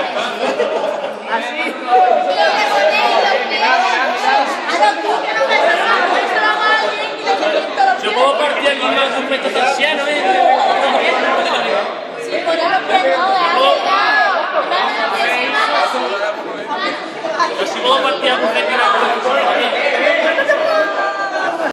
Así. Yo puedo partir aquí más un peto terciano, Pues si puedo partir a un